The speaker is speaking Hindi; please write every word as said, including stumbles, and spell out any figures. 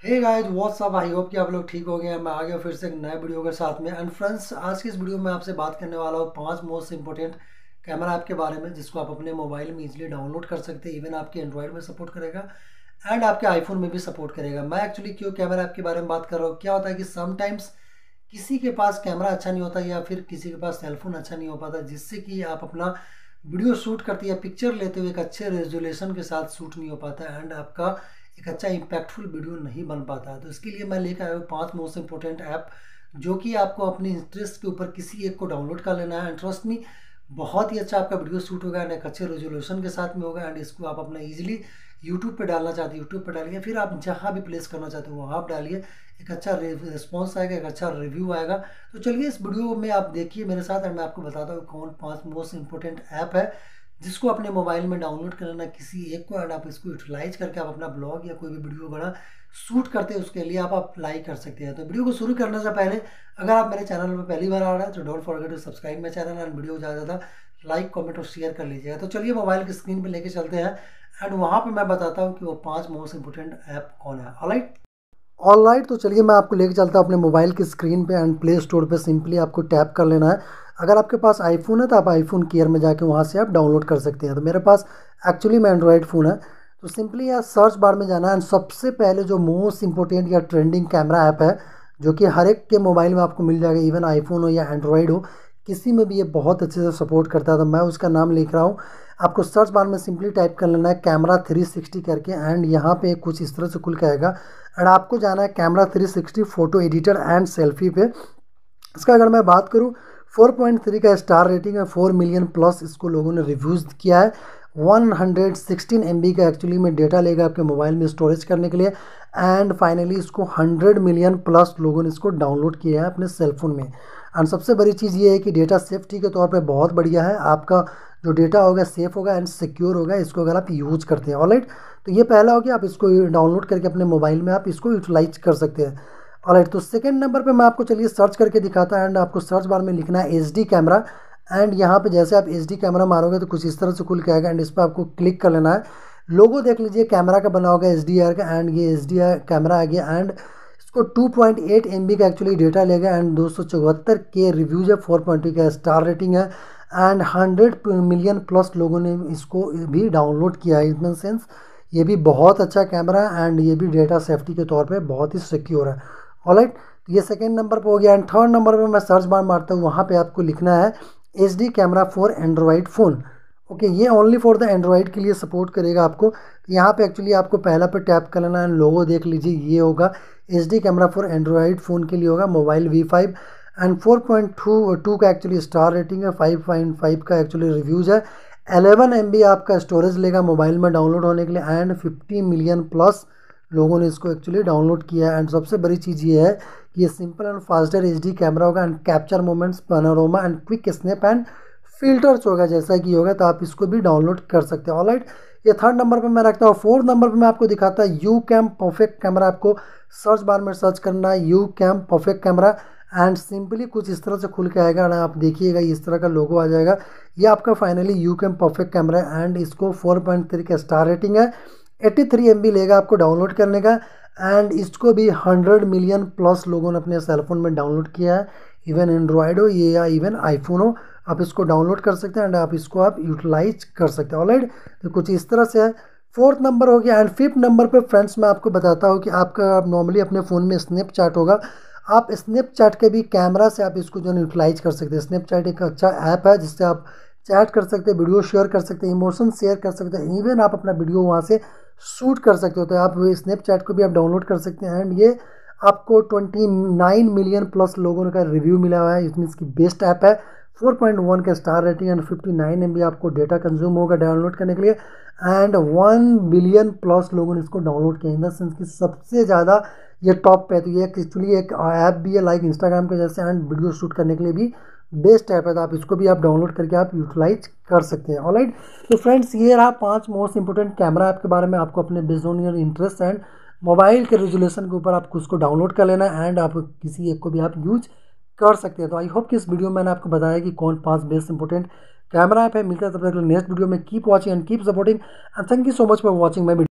Hey guys what's up, I hope कि आप लोग ठीक हो गए हैं। मैं आ गया फिर से एक नए वीडियो के साथ में। एंड फ्रेंड्स, आज की इस वीडियो में आपसे बात करने वाला हूँ पांच मोस्ट इंपॉर्टेंट कैमरा ऐप के बारे में, जिसको आप अपने मोबाइल में इजीली डाउनलोड कर सकते हैं। इवन आपके एंड्रॉयड में सपोर्ट करेगा एंड आपके आईफोन में भी सपोर्ट करेगा। मैं एक्चुअली क्यों कैमरा ऐप के बारे में बात कर रहा हूँ, क्या होता है कि समटाइम्स किसी के पास कैमरा अच्छा नहीं होता या फिर किसी के पास सेलफोन अच्छा नहीं हो पाता, जिससे कि आप अपना वीडियो शूट करते या पिक्चर लेते हुए एक अच्छे रेजोल्यूशन के साथ शूट नहीं हो पाता एंड आपका एक अच्छा इम्पैक्टफुल वीडियो नहीं बन पाता है। तो इसके लिए मैं लेकर आया हूँ पांच मोस्ट इंपॉर्टेंट ऐप, जो कि आपको अपने इंटरेस्ट के ऊपर किसी एक को डाउनलोड कर लेना है। एंड ट्रस्ट मी, बहुत ही अच्छा आपका वीडियो शूट होगा एंड एक अच्छे रेजोल्यूशन के साथ में होगा। एंड इसको आप अपना इजीली यूट्यूब पे डालना चाहते हैं, यूट्यूब पे डालिए, फिर आप जहाँ भी प्लेस करना चाहते हो वहाँ आप डालिए। एक अच्छा रिस्पॉन्स आएगा, एक अच्छा रिव्यू आएगा। तो चलिए इस वीडियो में आप देखिए मेरे साथ एंड मैं आपको बताता हूँ कौन पांच मोस्ट इंपॉर्टेंट ऐप है जिसको अपने मोबाइल में डाउनलोड करना किसी एक को, एंड आप इसको यूटिलाइज करके आप अपना ब्लॉग या कोई भी वीडियो बड़ा शूट करते हैं उसके लिए आप अप्लाई कर सकते हैं। तो वीडियो को शुरू करने से पहले अगर आप मेरे चैनल पर पहली बार आ रहे हैं तो don't forget to subscribe my channel and video ज़्यादा ज़्यादा लाइक कमेंट और शेयर कर लीजिएगा। तो चलिए मोबाइल की स्क्रीन पर लेके चलते हैं एंड वहाँ पर मैं बताता हूँ कि वो पाँच मोस्ट इंपोर्टेंट ऐप कौन है। ऑलराइट ऑलराइट तो चलिए मैं आपको लेके चलता हूँ अपने मोबाइल की स्क्रीन पे एंड प्ले स्टोर पे सिंपली आपको टैप कर लेना है। अगर आपके पास आईफोन है तो आप आईफोन केयर में जाके वहाँ से आप डाउनलोड कर सकते हैं। तो मेरे पास एक्चुअली में एंड्रॉयड फ़ोन है, तो सिंपली यहाँ सर्च बार में जाना है एंड सबसे पहले जो मोस्ट इंपॉर्टेंट या ट्रेंडिंग कैमरा ऐप है, जो कि हर एक के मोबाइल में आपको मिल जाएगा, इवन आईफोन हो या एंड्रॉयड हो, किसी में भी ये बहुत अच्छे से सपोर्ट करता है। तो मैं उसका नाम लिख रहा हूँ। आपको सर्च बार में सिंपली टाइप कर लेना है कैमरा थ्री सिक्सटी करके एंड यहाँ पे कुछ इस तरह से खुल के आएगा एंड आपको जाना है camera three sixty photo editor and selfie पे। इसका अगर मैं बात करूँ, फोर पॉइंट थ्री का स्टार रेटिंग है, फोर मिलियन प्लस इसको लोगों ने रिव्यूज़ किया है। One hundred sixteen M B का एक्चुअली में डेटा लेगा आपके मोबाइल में स्टोरेज करने के लिए एंड फाइनली इसको हंड्रेड मिलियन प्लस लोगों ने इसको डाउनलोड किया है अपने सेलफोन में। एंड सबसे बड़ी चीज़ ये है कि डेटा सेफ्टी के तौर पे बहुत बढ़िया है। आपका जो डेटा होगा सेफ होगा एंड सिक्योर होगा इसको अगर आप यूज करते हैं। ऑलराइट, तो ये पहला हो गया, आप इसको डाउनलोड करके अपने मोबाइल में आप इसको यूटिलाइज कर सकते हैं। ऑलराइट, तो सेकंड नंबर पे मैं आपको चलिए सर्च करके दिखाता है एंड आपको सर्च बार में लिखना है एच डी कैमरा एंड यहाँ पे जैसे आप एच डी कैमरा मारोगे तो कुछ इस तरह से खुल के आएगा एंड इस पर आपको क्लिक कर लेना है। लोगो देख लीजिए कैमरा का बना होगा एच डी आर का एंड ये एच डी आर कैमरा आ गया एंड इसको two point eight M B का एक्चुअली डेटा लेगा एंड दो सौ चौहत्तर के रिव्यूज है, फोर पॉइंट टू का स्टार रेटिंग है एंड हंड्रेड मिलियन प्लस लोगों ने इसको भी डाउनलोड किया है। इन सेंस ये भी बहुत अच्छा कैमरा है एंड ये भी डेटा सेफ्टी के तौर पे बहुत ही सिक्योर है। ऑलराइट, तो ये सेकेंड नंबर पे हो गया एंड थर्ड नंबर पे मैं सर्च बार मारता हूँ, वहाँ पे आपको लिखना है H D camera for android phone. Okay, ये ओनली फॉर द एंड्रॉयड के लिए सपोर्ट करेगा आपको। तो यहाँ पे एक्चुअली आपको पहला पे टैप कर लेना है, लोगो देख लीजिए, ये होगा H D camera for android phone के लिए होगा, mobile V five and four point two two का एक्चुअली स्टार रेटिंग है, फाइव पॉइंट फाइव का एक्चुअली रिव्यूज़ है, एलेवन एम बी आपका स्टोरेज लेगा मोबाइल में डाउनलोड होने के लिए एंड फिफ्टी मिलियन प्लस लोगों ने इसको एक्चुअली डाउनलोड किया है। एंड सबसे बड़ी चीज़ ये है कि ये simple and faster H D camera होगा and capture moments, panorama and quick snap and filters होगा जैसा कि होगा, तो आप इसको भी डाउनलोड कर सकते हैं। ऑलराइट, ये थर्ड नंबर पे मैं रखता हूँ। फोर्थ नंबर पे मैं आपको दिखाता है यू कैम परफेक्ट कैमरा। आपको सर्च बार में सर्च करना है YouCam Perfect camera and simply कुछ इस तरह से खुल के आएगा ना, आप देखिएगा इस तरह का लोगो आ जाएगा। ये आपका finally YouCam Perfect camera है एंड इसको फोर पॉइंट थ्री का स्टार रेटिंग है, एट्टी थ्री एम बी लेगा आपको डाउनलोड करने का एंड इसको भी हंड्रेड मिलियन प्लस लोगों ने अपने सेलफोन में डाउनलोड किया है। इवन एंड्रॉयड हो ये या इवन आईफोन हो, आप इसको डाउनलोड कर सकते हैं एंड आप इसको आप यूटिलाइज कर सकते हैं। ऑलराइट, तो कुछ इस तरह से है। फोर्थ नंबर हो गया एंड फिफ्थ नंबर पे फ्रेंड्स मैं आपको बताता हूँ कि आपका नॉर्मली अपने फ़ोन में स्नैपचैट होगा, आप स्नैपचैट के भी कैमरा से आप इसको जो है यूटिलाइज कर सकते हैं। स्नैपचैट एक अच्छा ऐप है जिससे आप चैट कर सकते हैं, वीडियो शेयर कर सकते हैं, इमोशन शेयर कर सकते हैं, इवन आप अपना वीडियो वहाँ से शूट कर सकते हो। तो आप स्नैपचैट को भी आप डाउनलोड कर सकते हैं एंड ये आपको ट्वेंटी नाइन मिलियन प्लस लोगों का रिव्यू मिला हुआ है। इसमें इसकी बेस्ट ऐप है, फोर पॉइंट वन का star rating and fifty nine M B आपको डेटा कंज्यूम होगा डाउनलोड करने के लिए एंड वन बिलियन प्लस लोगों ने इसको डाउनलोड किया। इन द सेंस कि सबसे ज़्यादा ये टॉप पे है। तो ये एक्चुअली एक ऐप भी है लाइक इंस्टाग्राम के जैसे एंड वीडियो शूट करने के लिए भी बेस्ट ऐप है। तो आप इसको भी आप डाउनलोड करके आप यूटिलाइज कर सकते हैं। ऑलराइट, तो फ्रेंड्स ये रहा पांच मोस्ट इंपोर्टेंट कैमरा ऐप के बारे में। आपको अपने based on your interest and mobile के रेजोल्यूशन के ऊपर आपको उसको डाउनलोड कर लेना है एंड आप किसी एक को भी आप यूज कर सकते हैं। तो आई होप कि इस वीडियो में मैंने आपको बताया कि कौन पांच बेस्ट इंपोर्टेंट कैमरा ऐप है। मिलता है तब तक नेक्स्ट वीडियो में। Keep watching and keep supporting and thank you so much for watching my video.